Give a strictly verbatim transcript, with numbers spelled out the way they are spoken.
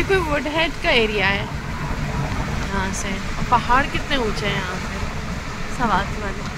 ये कोई वुडहेड का एरिया है यहाँ से। और पहाड़ कितने ऊंचे हैं यहाँ पे, सवाल वाले।